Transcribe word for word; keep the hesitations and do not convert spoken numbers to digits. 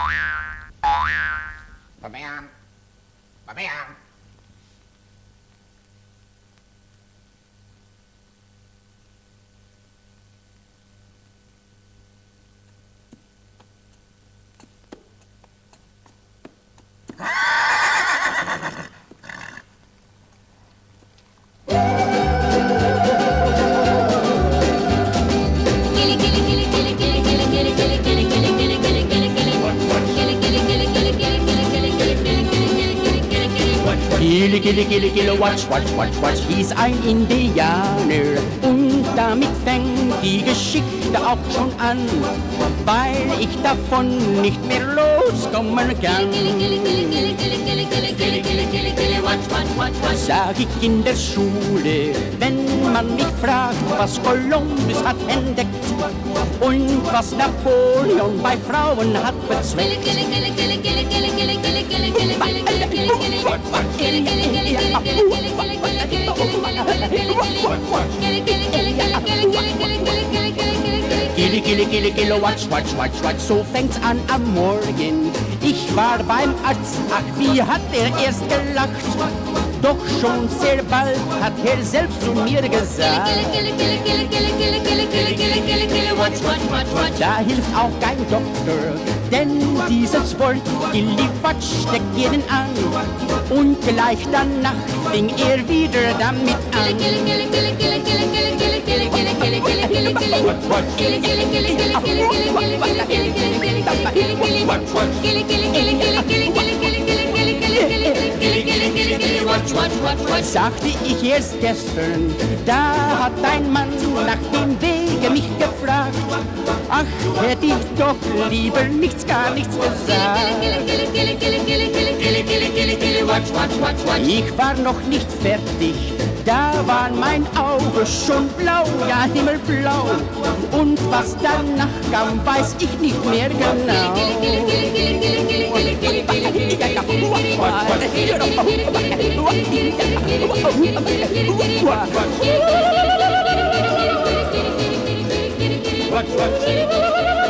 Bobbejaanland. Bobbejaanland. Kili, Kili, Kili, Kili-Watch, Watch, Watch, Watch, hieß ein Indianer. Und damit fängt die Geschichte auch schon an, weil ich davon nicht mehr loskommen kann. Sag ich in der Schule, wenn man mich fragt, was Kolumbus hat entdeckt und was Napoleon bei Frauen hat bezweckt. Kili, Kili, Kili, Kili-Watch, Watch, Watch, Watch, so fängt's an am Morgen. Ich war beim Arzt, ach, wie hat er erst gelacht. Doch schon sehr bald hat er selbst zu mir gesagt, da hilft auch kein Doktor, denn dieses Wort Kili-Watch steckt jeden an. Und gleich danach fing er wieder damit an. Sagte ich erst gestern, da hat ein Mann nach dem Wege mich gefragt. Ach, hätte ich doch lieber nichts, gar nichts gesagt. Ich war noch nicht fertig, da war mein Auge schon blau, ja himmelblau. Und was danach kam, weiß ich nicht mehr genau. Watch, watch.